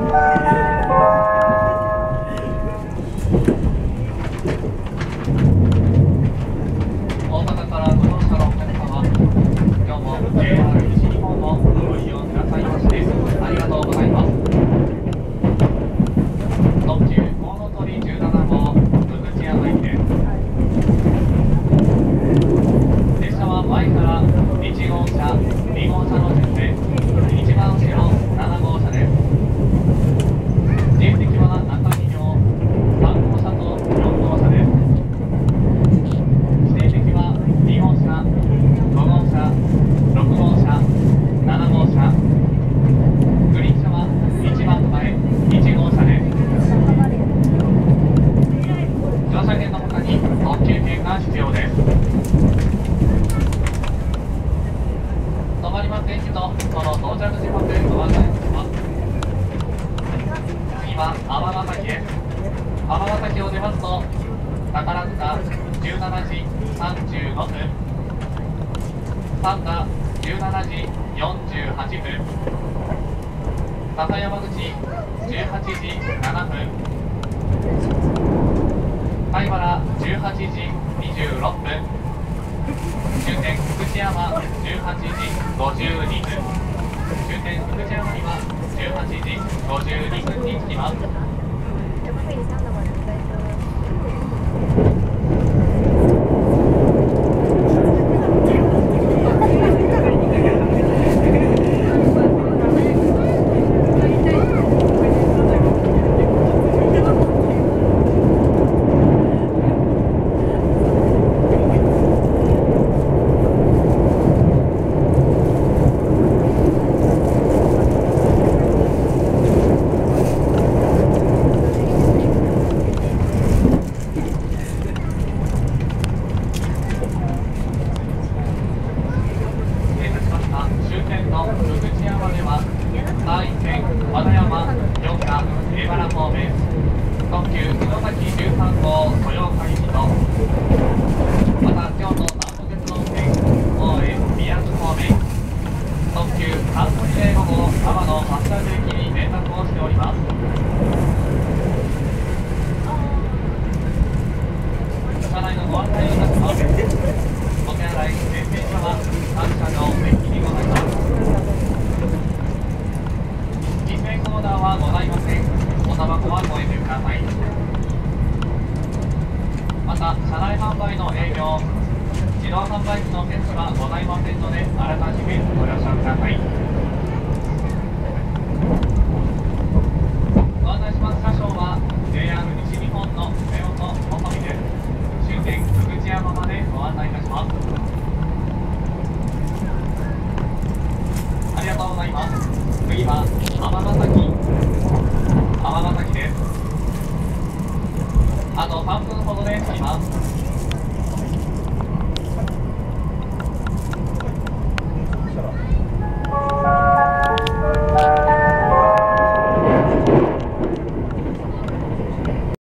大阪からご乗車のお客様、今日も JR 西日本をご利用くださいましてありがとうございます。特急コウノトリ17号福知山駅です。列車は前から1号車、2号車の順で一番後ろ7号車です。自由席は中2両、3号車と4号車です。指定席は2号車、5号車、6号車、7号車。グリーン車は一番前1号車です。乗車券の他に特急券が必要です。止まりませんけど、その到着時刻ご案内します。次は尼崎です。尼崎を出ますと宝塚17時35分、三田17時48分、笹山口18時7分、貝原18時26分、終点福知山18時52分、終点福知山には18時52分に着きます。終点の福知山では会員線和田山、四賀、江原方面、特急城崎13号豊岡行きと、また京都南北鉄道線大江宮津方面、特急関東リレー5号天野橋立駅に連絡をしております。車内のご案内をいたします。お手洗い、電線車は各車両デッキにございます。喫煙コーナーはございません。おタバコはご遠慮ください。また車内販売の営業、自動販売機の設置はございませんので、あらかじめご了承ください。